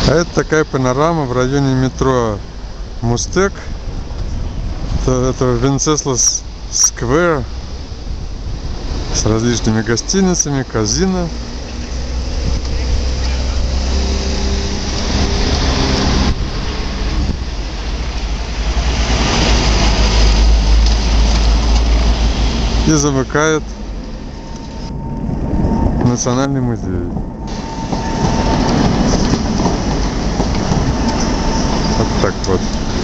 А это такая панорама в районе метро Мустек. Это Венцеслас Сквер с различными гостиницами, казино. И замыкает Национальный музей. Вот так вот.